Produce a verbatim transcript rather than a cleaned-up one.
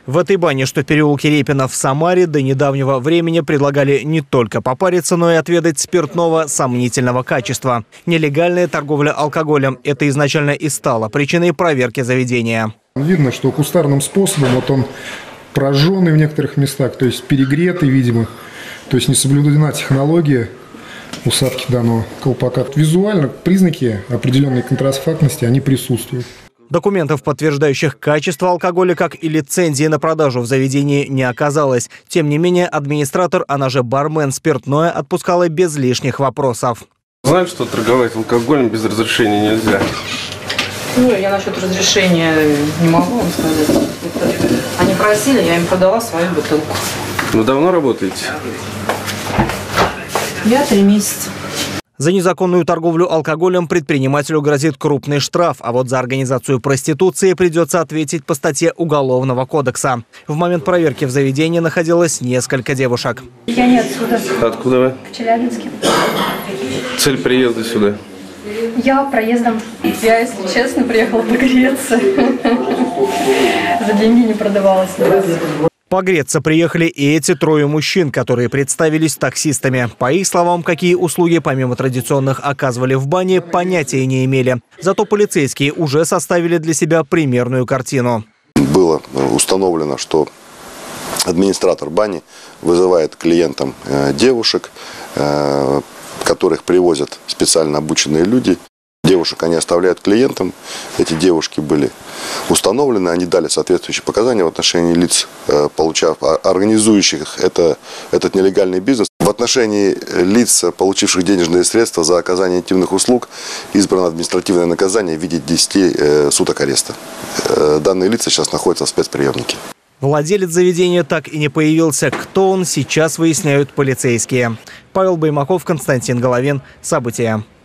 В этой бане, что в переулке Репина в Самаре, до недавнего времени предлагали не только попариться, но и отведать спиртного сомнительного качества. Нелегальная торговля алкоголем – это изначально и стало причиной проверки заведения. Видно, что кустарным способом вот он прожженный в некоторых местах, то есть перегретый, видимо. То есть не соблюдена технология усадки данного колпака. Визуально признаки определенной контрафактности, они присутствуют. Документов, подтверждающих качество алкоголя, как и лицензии на продажу в заведении, не оказалось. Тем не менее, администратор, она же бармен, спиртное отпускала без лишних вопросов. Знали, что торговать алкоголем без разрешения нельзя? Ну, я насчет разрешения не могу вам сказать. Они просили, я им продала свою бутылку. Вы давно работаете? Я три месяца. За незаконную торговлю алкоголем предпринимателю грозит крупный штраф, а вот за организацию проституции придется ответить по статье Уголовного кодекса. В момент проверки в заведении находилось несколько девушек. Я не отсюда. Откуда вы? В Челябинске. Цель приезда сюда? Я проездом. Я, если честно, приехала погреться. За деньги не продавалась. Погреться приехали и эти трое мужчин, которые представились таксистами. По их словам, какие услуги помимо традиционных оказывали в бане, понятия не имели. Зато полицейские уже составили для себя примерную картину. Было установлено, что администратор бани вызывает клиентам девушек, которых привозят специально обученные люди. Девушек они оставляют клиентам. Эти девушки были установлены, они дали соответствующие показания в отношении лиц, получав, организующих это, этот нелегальный бизнес. В отношении лиц, получивших денежные средства за оказание интимных услуг, избрано административное наказание в виде десяти суток ареста. Данные лица сейчас находятся в спецприемнике. Владелец заведения так и не появился. Кто он, сейчас выясняют полицейские. Павел Баймаков, Константин Головин. События.